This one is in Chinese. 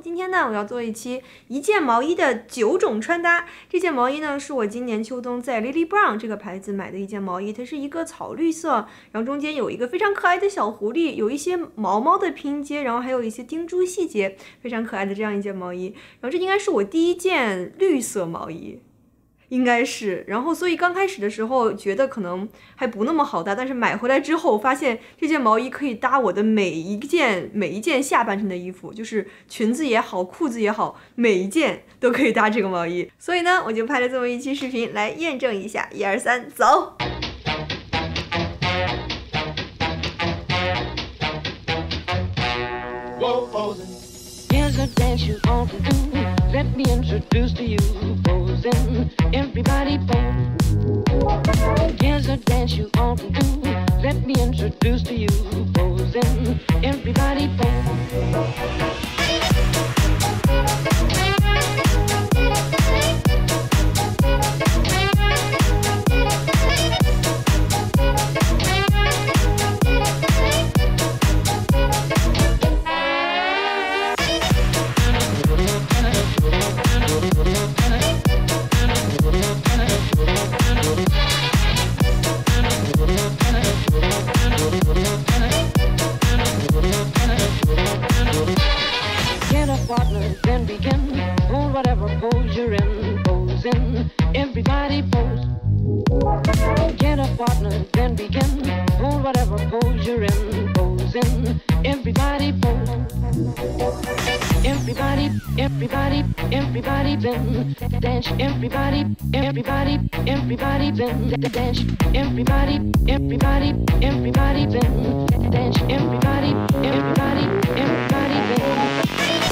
今天呢，我要做一期一件毛衣的9种穿搭。这件毛衣呢，是我今年秋冬在 Lily Brown 这个牌子买的一件毛衣，它是一个草绿色，然后中间有一个非常可爱的小狐狸，有一些毛毛的拼接，然后还有一些钉珠细节，非常可爱的这样一件毛衣。然后这应该是我第一件绿色毛衣。应该是，然后所以刚开始的时候觉得可能还不那么好搭，但是买回来之后发现这件毛衣可以搭我的每一件下半身的衣服，就是裙子也好，裤子也好，每一件都可以搭这个毛衣。所以呢，我就拍了这么一期视频来验证一下。1、2、3，走！ Here's a dance you ought to do. Let me introduce to you, posing. Everybody pose. Here's a dance you ought to do. Let me introduce to you, posing. Everybody pose. Then begin, hold whatever pose you're in, posing, everybody pose. Get a partner, then begin, hold whatever pose you're in, posing, everybody pose. Everybody, everybody, everybody then dance, everybody, everybody, everybody then dance, everybody, everybody, everybody then dance, everybody, everybody, everybody then.